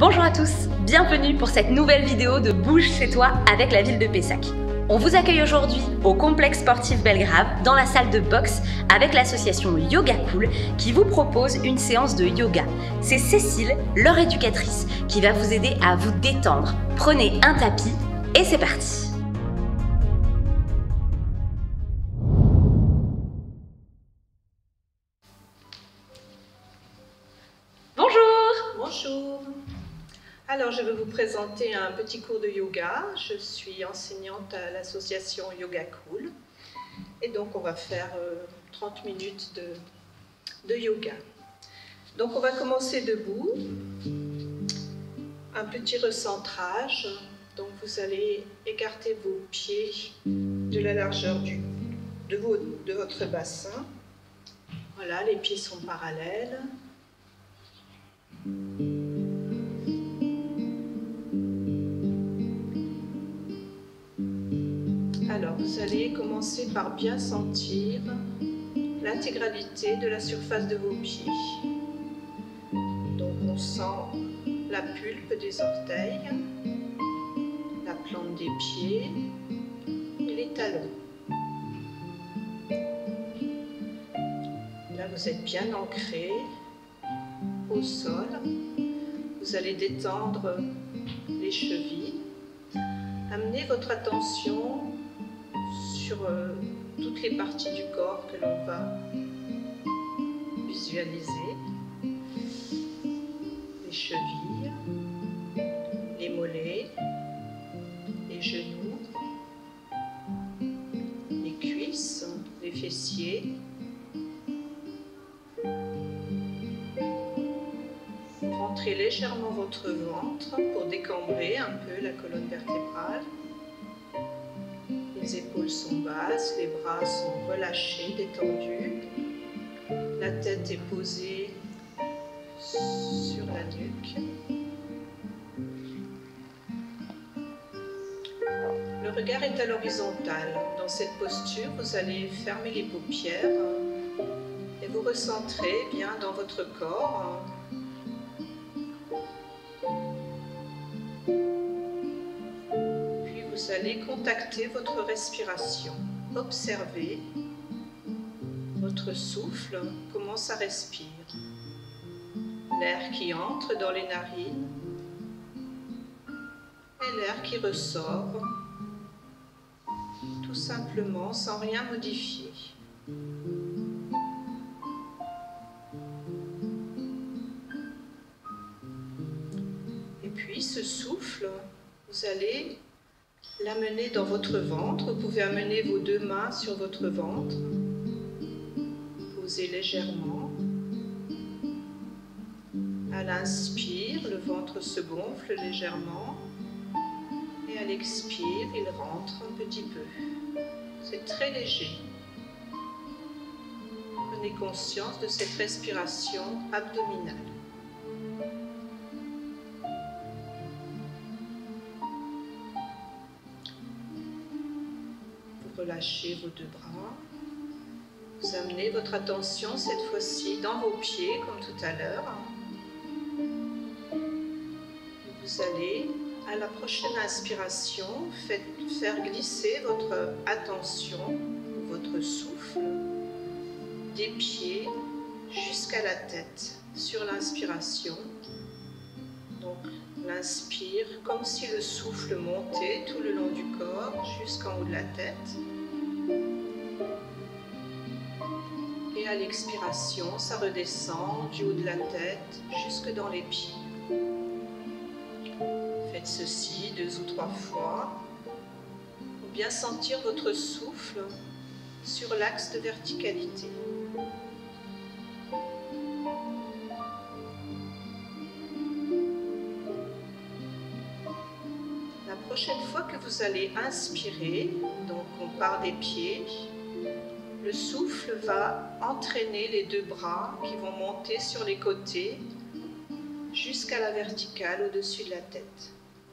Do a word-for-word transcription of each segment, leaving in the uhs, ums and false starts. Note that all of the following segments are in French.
Bonjour à tous, bienvenue pour cette nouvelle vidéo de Bouge chez toi avec la ville de Pessac. On vous accueille aujourd'hui au complexe sportif Belgrave dans la salle de boxe avec l'association Yoga Cool qui vous propose une séance de yoga. C'est Cécile, leur éducatrice, qui va vous aider à vous détendre. Prenez un tapis et c'est parti. Bonjour. Bonjour. Alors, je vais vous présenter un petit cours de yoga. Je suis enseignante à l'association Yoga Cool. Et donc, on va faire euh, trente minutes de, de yoga. Donc, on va commencer debout. Un petit recentrage. Donc, vous allez écarter vos pieds de la largeur du, de, vos, de votre bassin. Voilà, les pieds sont parallèles. Alors, vous allez commencer par bien sentir l'intégralité de la surface de vos pieds. Donc, on sent la pulpe des orteils, la plante des pieds et les talons. Là, vous êtes bien ancré au sol. Vous allez détendre les chevilles. Amenez votre attention sur euh, toutes les parties du corps que l'on va visualiser. Les chevilles, les mollets, les genoux, les cuisses, les fessiers. Rentrez légèrement votre ventre pour décambrer un peu la colonne vertébrale. Les épaules sont basses, les bras sont relâchés, détendus. La tête est posée sur la nuque. Le regard est à l'horizontale. Dans cette posture, vous allez fermer les paupières et vous recentrer bien dans votre corps. Vous allez contacter votre respiration. Observez votre souffle, comment ça respire. L'air qui entre dans les narines et l'air qui ressort, tout simplement sans rien modifier. Et puis ce souffle, vous allez l'amener dans votre ventre. Vous pouvez amener vos deux mains sur votre ventre. Posez légèrement. À l'inspire, le ventre se gonfle légèrement. Et à l'expire, il rentre un petit peu. C'est très léger. Prenez conscience de cette respiration abdominale. Relâchez vos deux bras. Vous amenez votre attention cette fois-ci dans vos pieds comme tout à l'heure. Vous allez, à la prochaine inspiration, faites, faire glisser votre attention, votre souffle, des pieds jusqu'à la tête sur l'inspiration. Donc, l'inspire comme si le souffle montait tout le long du corps jusqu'en haut de la tête. Et à l'expiration, ça redescend du haut de la tête jusque dans les pieds. Faites ceci deux ou trois fois pour bien sentir votre souffle sur l'axe de verticalité. La prochaine fois que vous allez inspirer, donc on part des pieds, le souffle va entraîner les deux bras qui vont monter sur les côtés jusqu'à la verticale au-dessus de la tête.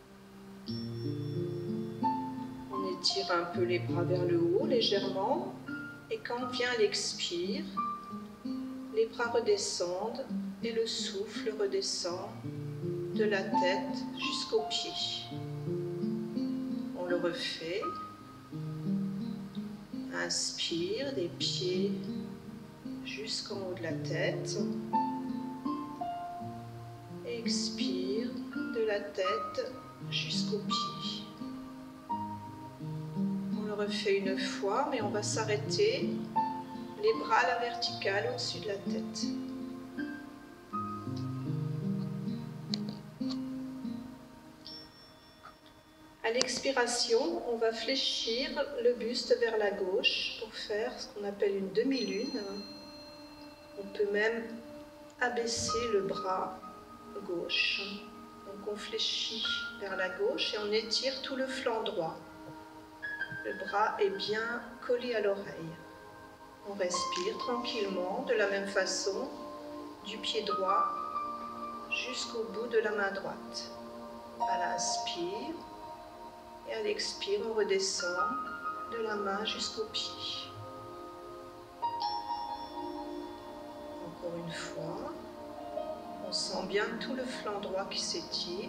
On étire un peu les bras vers le haut légèrement et quand vient l'expire, les bras redescendent et le souffle redescend de la tête jusqu'aux pieds. On le refait. Inspire, des pieds jusqu'en haut de la tête. Expire, de la tête jusqu'aux pieds. On le refait une fois, mais on va s'arrêter. Les bras à la verticale au-dessus de la tête. À l'expiration, on va fléchir le buste vers la gauche pour faire ce qu'on appelle une demi-lune. On peut même abaisser le bras gauche. Donc on fléchit vers la gauche et on étire tout le flanc droit. Le bras est bien collé à l'oreille. On respire tranquillement de la même façon, du pied droit jusqu'au bout de la main droite. À l'inspire et à l'expire, on redescend de la main jusqu'au pied. Encore une fois, on sent bien tout le flanc droit qui s'étire.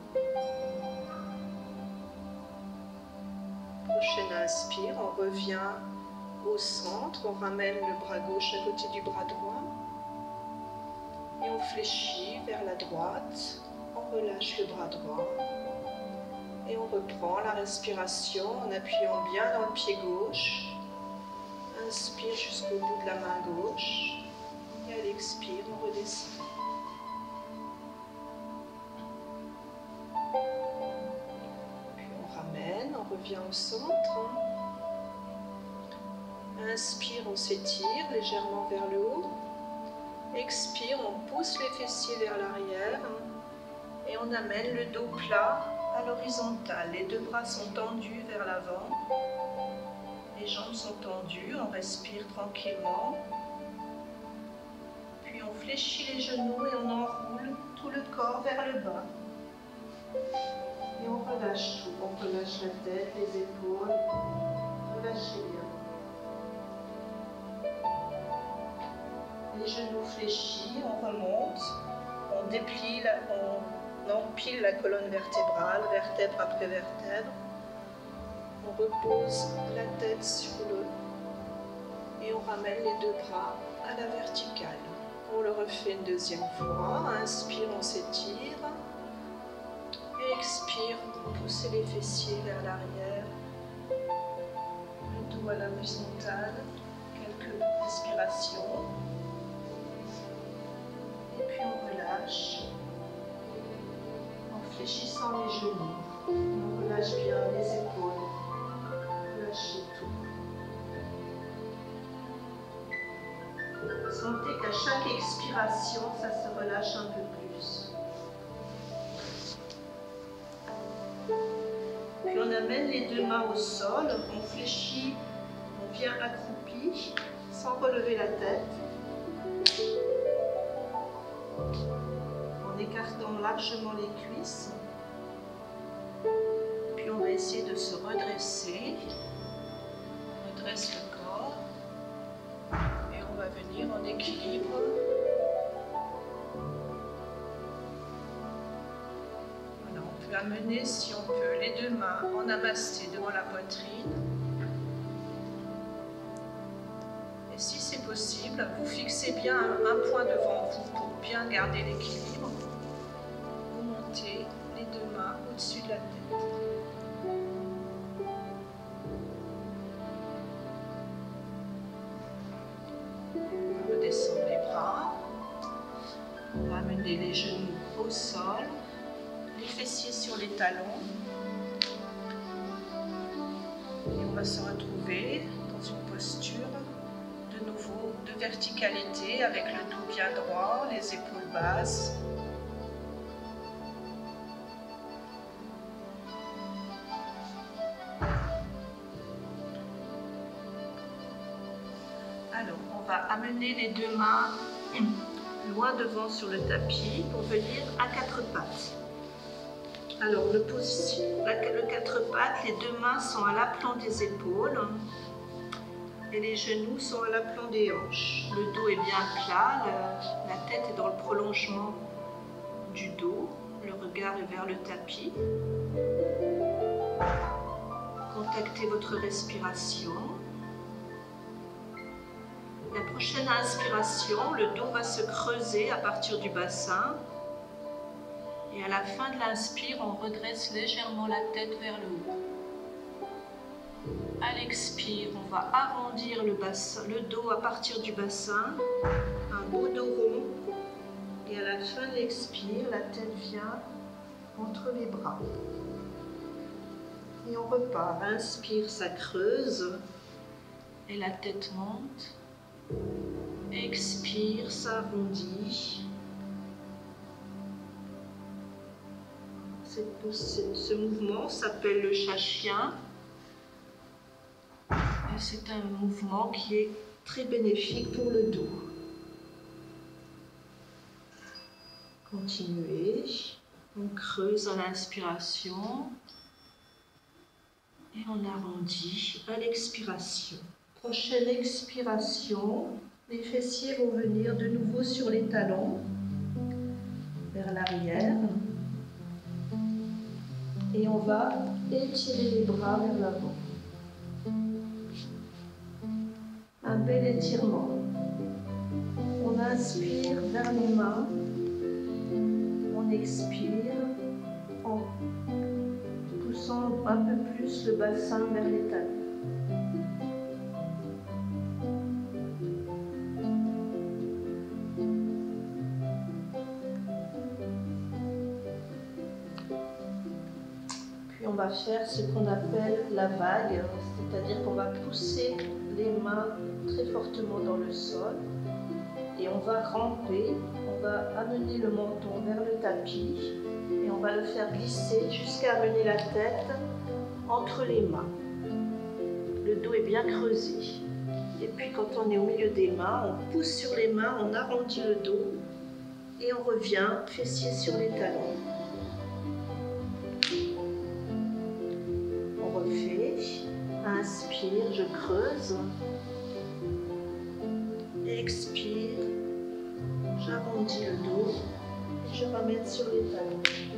Prochaine inspire, on revient au centre, on ramène le bras gauche à côté du bras droit et on fléchit vers la droite, on relâche le bras droit et on reprend la respiration en appuyant bien dans le pied gauche. Inspire jusqu'au bout de la main gauche et à l'expire, on redescend. Puis on ramène, on revient au centre. Inspire, on s'étire légèrement vers le haut. Expire, on pousse les fessiers vers l'arrière et on amène le dos plat à l'horizontale. Les deux bras sont tendus vers l'avant. Les jambes sont tendues, on respire tranquillement. Puis on fléchit les genoux et on enroule tout le corps vers le bas. Et on relâche tout. On relâche la tête, les épaules. Relâchez bien. Les genoux fléchis, on remonte, on déplie, la, on empile la colonne vertébrale, vertèbre après vertèbre. On repose la tête sur le et on ramène les deux bras à la verticale. On le refait une deuxième fois. Inspire, on s'étire. Expire, poussez les fessiers vers l'arrière. Le dos à l'horizontale. Quelques respirations. Et puis on relâche en fléchissant les genoux. On relâche bien les épaules. Relâchez tout. Sentez qu'à chaque expiration, ça se relâche un peu plus. Puis on amène les deux mains au sol, on fléchit, on vient accroupi, sans relever la tête. En écartant largement les cuisses. Puis on va essayer de se redresser. On redresse le corps. Et on va venir en équilibre. Voilà, on peut amener, si on peut, les deux mains en namasté devant la poitrine. Et si c'est possible, vous fixez bien un point devant vous pour bien garder l'équilibre. Vous montez les deux mains au-dessus de la tête. On redescend les bras. On va amener les genoux au sol, les fessiers sur les talons. Et on va se retrouver dans une posture de nouveau de verticalité avec le dos bien droit, les épaules basses. Alors, on va amener les deux mains loin devant sur le tapis pour venir à quatre pattes. Alors, le, position, le quatre pattes, les deux mains sont à l'aplomb des épaules. Et les genoux sont à l'aplomb des hanches. Le dos est bien plat, la, la tête est dans le prolongement du dos le regard est vers le tapis. Contactez votre respiration. La prochaine inspiration, le dos va se creuser à partir du bassin. Et à la fin de l'inspire, on redresse légèrement la tête vers le haut. À l'expire, on va arrondir le, bassin, le dos à partir du bassin. Un beau dos rond. Et à la fin de l'expire, la tête vient entre les bras. Et on repart. Inspire, ça creuse. Et la tête monte. Expire, ça arrondit. Cette, cette, ce mouvement s'appelle le chat-chien. Et c'est un mouvement qui est très bénéfique pour le dos. Continuez. On creuse à l'inspiration. Et on arrondit à l'expiration. Prochaine expiration, les fessiers vont venir de nouveau sur les talons, vers l'arrière. Et on va étirer les bras vers l'avant. Un bel étirement. On inspire vers les mains. On expire en poussant un peu plus le bassin vers les talons. Puis on va faire ce qu'on appelle la vague, c'est-à-dire qu'on va pousser les mains très fortement dans le sol et on va ramper, on va amener le menton vers le tapis et on va le faire glisser jusqu'à amener la tête entre les mains. Le dos est bien creusé. Et puis quand on est au milieu des mains, on pousse sur les mains, on arrondit le dos et on revient fessier sur les talons. On refait. Inspire, je creuse. Expire, j'arrondis le dos et je ramène sur les talons.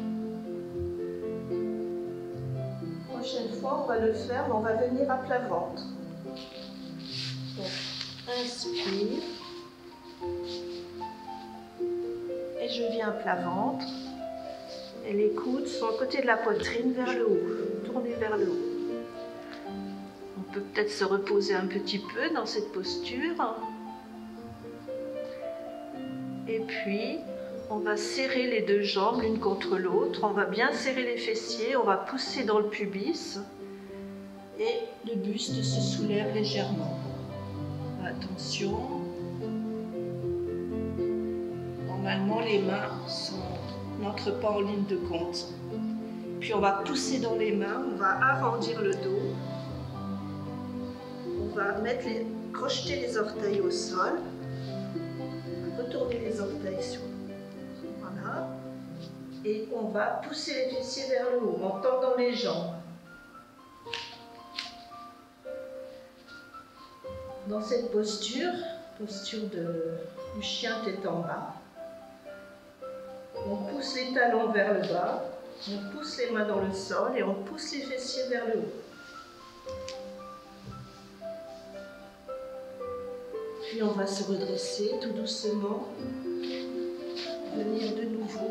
Prochaine fois, on va le faire, mais on va venir à plat ventre. Donc, inspire. Et je viens à plat ventre. Et les coudes sont à côté de la poitrine vers le haut. Tournez vers le haut. On peut peut-être se reposer un petit peu dans cette posture. Et puis, on va serrer les deux jambes l'une contre l'autre. On va bien serrer les fessiers. On va pousser dans le pubis. Et le buste se soulève légèrement. Attention. Normalement, les mains n'entrent pas en ligne de compte. Puis on va pousser dans les mains. On va arrondir le dos. On va mettre les, crocheter les orteils au sol. Retourner les orteils sur voilà. Et on va pousser les fessiers vers le haut en tendant les jambes. Dans cette posture, posture de, du chien tête en bas, on pousse les talons vers le bas, on pousse les mains dans le sol et on pousse les fessiers vers le haut. Puis on va se redresser tout doucement, venir de nouveau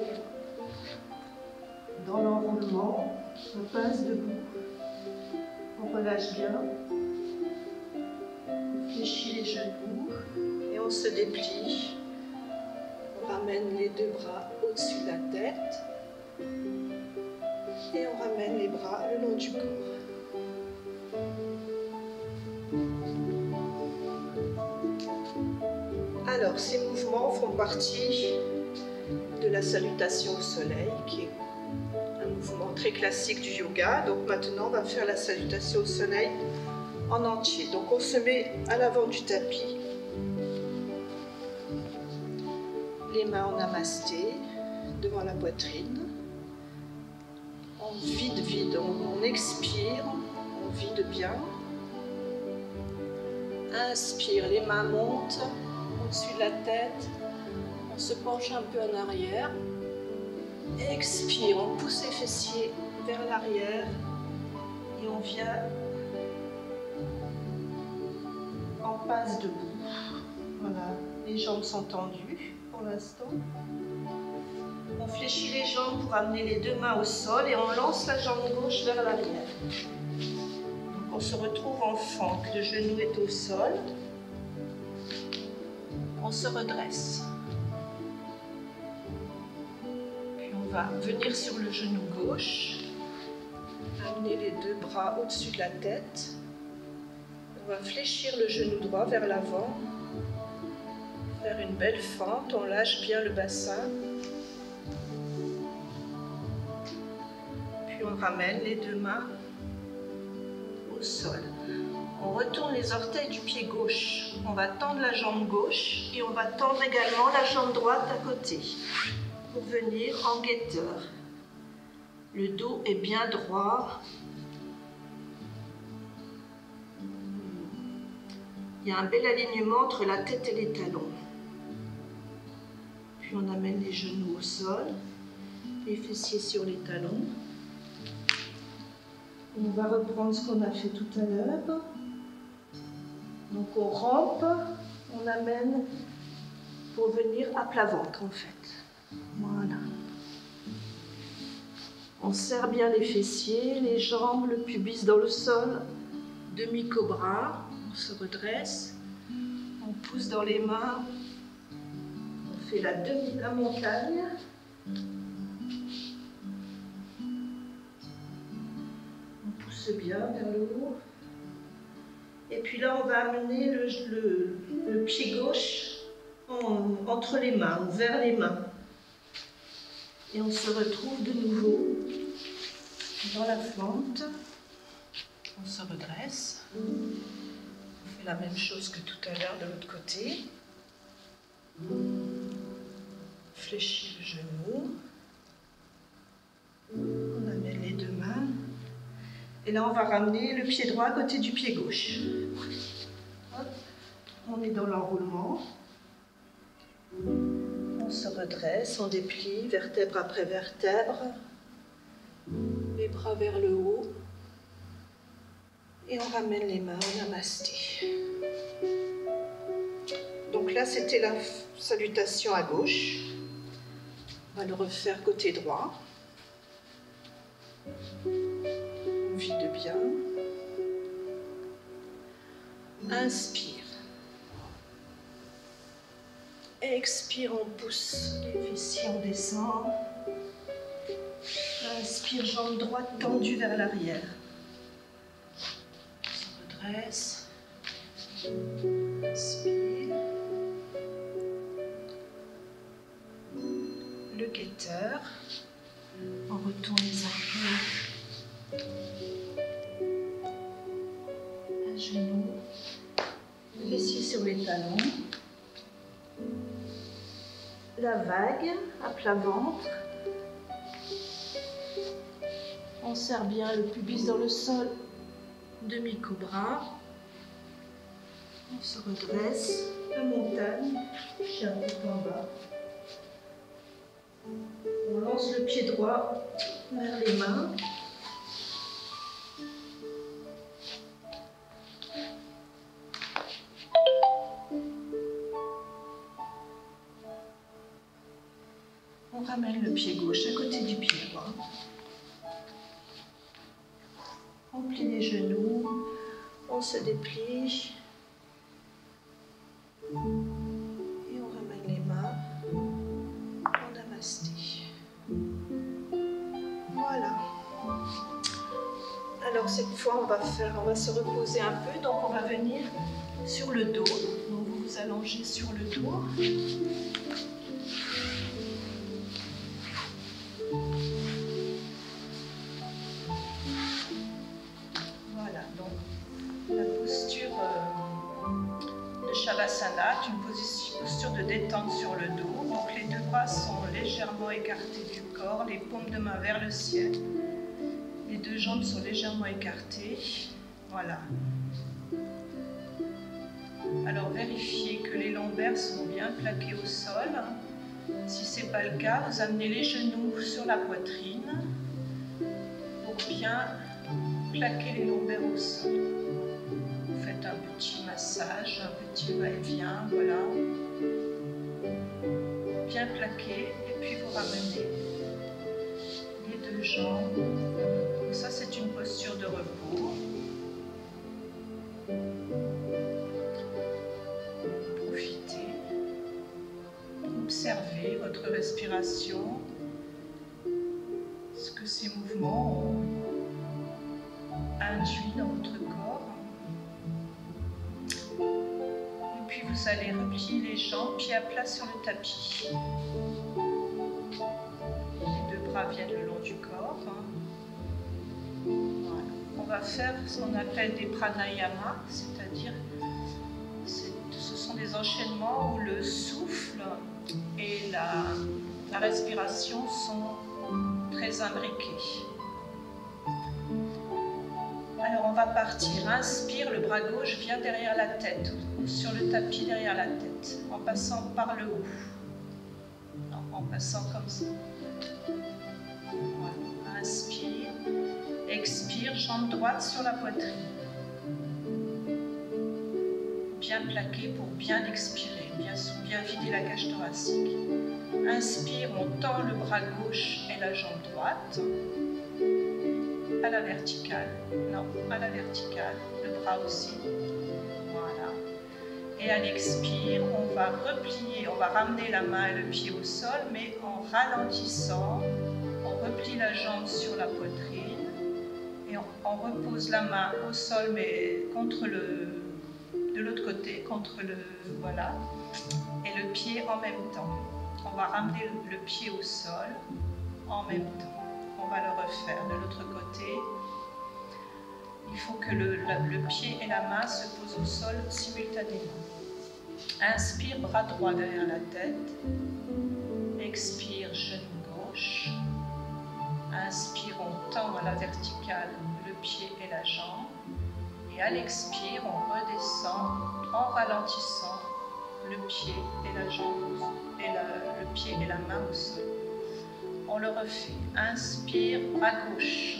dans l'enroulement, on passe debout, on relâche bien, on fléchit les genoux et on se déplie. On ramène les deux bras au-dessus de la tête et on ramène les bras le long du corps. Alors, ces mouvements font partie de la salutation au soleil, qui est un mouvement très classique du yoga. Donc maintenant, on va faire la salutation au soleil en entier. Donc on se met à l'avant du tapis, les mains en namasté, devant la poitrine. On vide, vide, on, on expire, on vide bien. Inspire, les mains montent au-dessus de la tête, on se penche un peu en arrière, Expire, on pousse les fessiers vers l'arrière et on vient en passe debout. Voilà, les jambes sont tendues pour l'instant. On fléchit les jambes pour amener les deux mains au sol et on lance la jambe gauche vers l'arrière. Donc on se retrouve en fente, le genou est au sol. On se redresse. Puis on va venir sur le genou gauche, amener les deux bras au-dessus de la tête. On va fléchir le genou droit vers l'avant, faire une belle fente, on lâche bien le bassin. Puis on ramène les deux mains au sol. On retourne les orteils du pied gauche. On va tendre la jambe gauche et on va tendre également la jambe droite à côté pour venir en guetteur. Le dos est bien droit. Il y a un bel alignement entre la tête et les talons. Puis on amène les genoux au sol, les fessiers sur les talons. On va reprendre ce qu'on a fait tout à l'heure. Donc on rampe, on amène pour venir à plat ventre en fait. Voilà. On serre bien les fessiers, les jambes, le pubis dans le sol. Demi-cobra, on se redresse. On pousse dans les mains. On fait la demi, la montagne. On pousse bien vers le haut. Et puis là, on va amener le, le, le pied gauche en, entre les mains, ou vers les mains. Et on se retrouve de nouveau dans la fente. On se redresse. On fait la même chose que tout à l'heure de l'autre côté. On fléchit le genou. On amène les deux mains. Et là, on va ramener le pied droit à côté du pied gauche. Hop. On est dans l'enroulement. On se redresse, on déplie vertèbre après vertèbre. Les bras vers le haut. Et on ramène les mains en namasté. Donc là, c'était la salutation à gauche. On va le refaire côté droit. On vide bien. Inspire. Expire, on pousse les fessiers, on descend. Inspire, jambe droite tendue vers l'arrière. On se redresse. Inspire. Le guetteur. On retourne les épaules. Un genou. Fessiers sur les talons. La vague à plat ventre. On serre bien le pubis dans le sol. Demi-cobra. On se redresse. La montagne. Chien tout en bas. On lance le pied droit vers les mains. On ramène le pied gauche à côté du pied droit. On plie les genoux, on se déplie. Et on ramène les mains en namasté. Voilà. Alors cette fois, on va faire, on va se reposer un peu. Donc on va venir sur le dos. Donc vous vous allongez sur le dos. Shavasana, une posture de détente sur le dos. Donc les deux bras sont légèrement écartés du corps, les paumes de main vers le ciel. Les deux jambes sont légèrement écartées. Voilà. Alors vérifiez que les lombaires sont bien plaqués au sol. Si c'est n'est pas le cas, vous amenez les genoux sur la poitrine pour bien plaquer les lombaires au sol. Vous faites un petit massage, un petit va-et-vient, voilà. Bien plaqué, et puis vous ramenez les deux jambes. Donc ça, c'est une posture de repos. Profitez. Observez votre respiration, ce que ces mouvements ont induit dans votre corps. Et puis vous allez replier les jambes, pieds à plat sur le tapis. Les deux bras viennent le long du corps. Voilà. On va faire ce qu'on appelle des pranayama, c'est-à-dire ce sont des enchaînements où le souffle et la, la respiration sont très imbriqués. Alors on va partir. Inspire, le bras gauche vient derrière la tête, ou sur le tapis derrière la tête, en passant par le haut. Non, en passant comme ça. Voilà. Inspire, expire, jambe droite sur la poitrine. Bien plaqué pour bien expirer, bien, bien vider la cage thoracique. Inspire, on tend le bras gauche et la jambe droite. À la verticale, non, à la verticale, le bras aussi, voilà. Et à l'expire, on va replier, on va ramener la main et le pied au sol, mais en ralentissant, on replie la jambe sur la poitrine et on, on repose la main au sol, mais contre le, de l'autre côté, contre le, voilà, et le pied en même temps. On va ramener le, le pied au sol en même temps. On va le refaire de l'autre côté. Il faut que le, le, le pied et la main se posent au sol simultanément. Inspire, bras droit derrière la tête. Expire, genou gauche. Inspire, on tend à la verticale le pied et la jambe. Et à l'expire, on redescend en ralentissant le pied et la jambe, et la, le pied et la main au sol. On le refait. Inspire, bras gauche.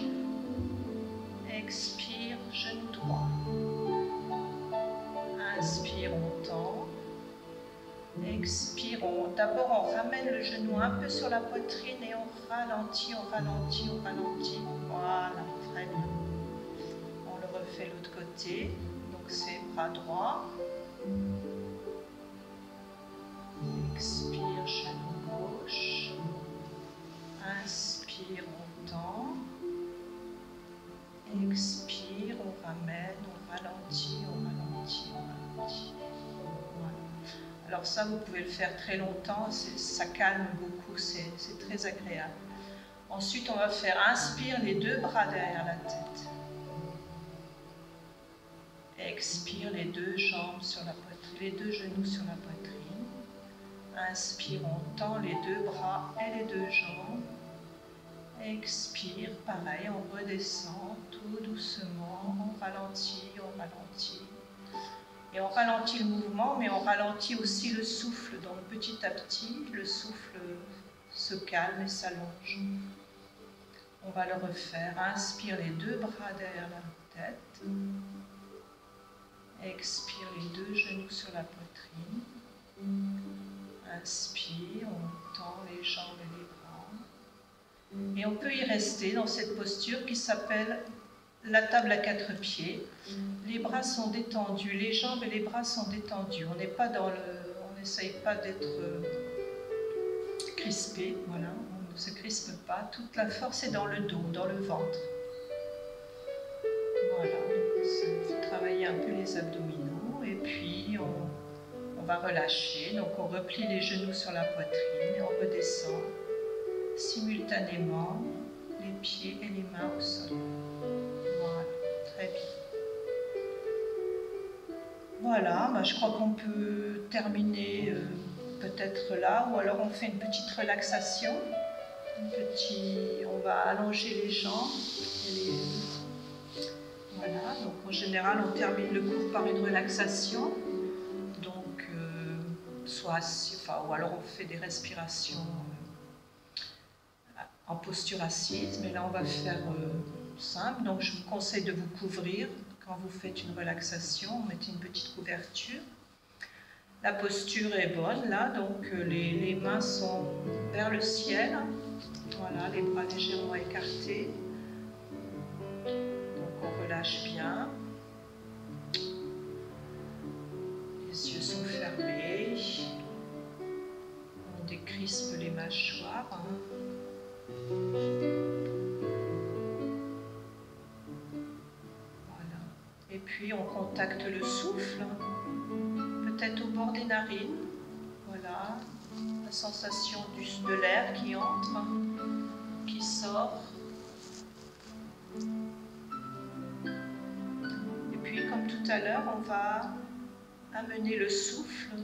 Expire, genou droit. Inspire, on tend. Expire, on... d'abord on ramène le genou un peu sur la poitrine et on ralentit, on ralentit, on ralentit. Voilà, très bien. On le refait de l'autre côté. Donc c'est bras droit. Expire, genou gauche. Inspire, on tend. Expire, on ramène, on ralentit, on ralentit, on ralentit. Voilà. Alors ça, vous pouvez le faire très longtemps, ça calme beaucoup, c'est très agréable. Ensuite, on va faire inspire, les deux bras derrière la tête. Expire, les deux jambes sur la poitrine, les deux genoux sur la poitrine. Inspire, on tend les deux bras et les deux jambes. Expire, pareil, on redescend tout doucement, on ralentit, on ralentit. Et on ralentit le mouvement, mais on ralentit aussi le souffle. Donc petit à petit, le souffle se calme et s'allonge. On va le refaire. Inspire, les deux bras derrière la tête. Expire, les deux genoux sur la poitrine. Inspire, on tend les jambes et les bras. Et on peut y rester dans cette posture qui s'appelle la table à quatre pieds. Les bras sont détendus, les jambes et les bras sont détendus. On n'est pas dans le, on n'essaye pas d'être crispé, voilà. On ne se crispe pas. Toute la force est dans le dos, dans le ventre. Voilà. Il faut travailler un peu les abdominaux et puis on, on va relâcher. Donc on replie les genoux sur la poitrine et on redescend simultanément les pieds et les mains au sol. Voilà, très bien. Voilà, bah, je crois qu'on peut terminer euh, peut-être là, ou alors on fait une petite relaxation. Un petit, on va allonger les jambes. Et les... Voilà, donc en général on termine le cours par une relaxation. Donc euh, soit assis, enfin, ou alors on fait des respirations euh, en posture assise, mais là on va faire euh, simple. Donc je vous conseille de vous couvrir quand vous faites une relaxation, mettez une petite couverture. La posture est bonne là, donc euh, les, les mains sont vers le ciel, voilà, les bras légèrement écartés. Donc on relâche bien. Les yeux sont fermés. On décrispe les mâchoires. Voilà. Et puis on contacte le souffle, peut-être au bord des narines. Voilà. La sensation du, de l'air qui entre, qui sort. Et puis comme tout à l'heure, on va amener le souffle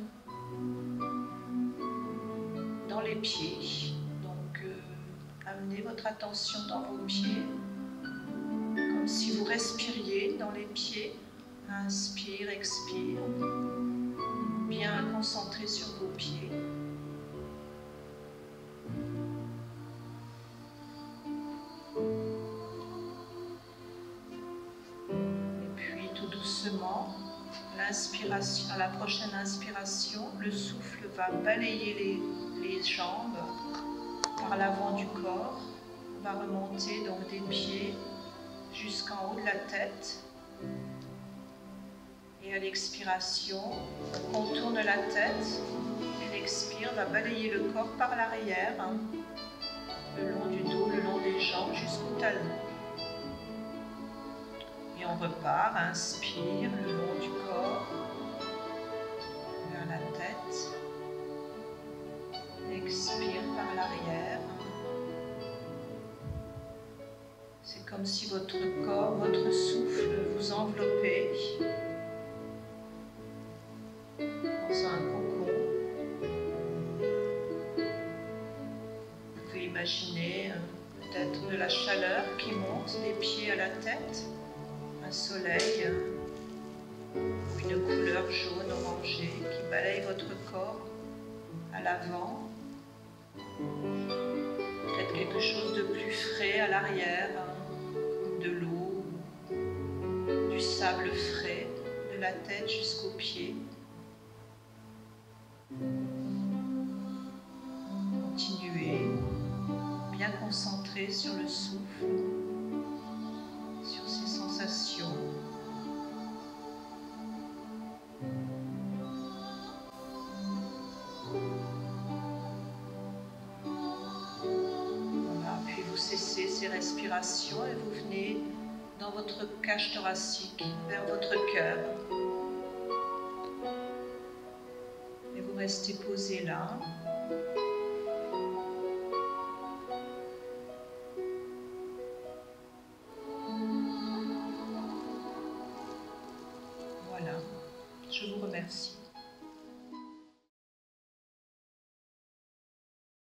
dans les pieds. Donc, euh, amenez votre attention dans vos pieds, comme si vous respiriez dans les pieds. Inspire, expire. Bien concentré sur vos pieds. Et puis, tout doucement, l'inspiration, à la prochaine inspiration, le souffle va balayer les, les jambes par l'avant du corps, va remonter donc des pieds jusqu'en haut de la tête. Et à l'expiration, on contourne la tête et l'expire va balayer le corps par l'arrière, hein, le long du dos, le long des jambes jusqu'au talon. Et on repart, inspire le long du corps, vers la tête, expire par l'arrière. C'est comme si votre corps, votre souffle vous enveloppait dans un cocon. Vous pouvez imaginer peut-être de la chaleur qui monte des pieds à la tête. Un soleil ou une couleur jaune orangée qui balaye votre corps à l'avant, peut-être quelque chose de plus frais à l'arrière, de l'eau, du sable frais, de la tête jusqu'aux pieds. Continuez, bien concentré sur le souffle, sur ces sensations. Voilà, puis vous cessez ces respirations et vous venez dans votre cage thoracique, vers votre cœur. Et vous restez posé là. Voilà, je vous remercie.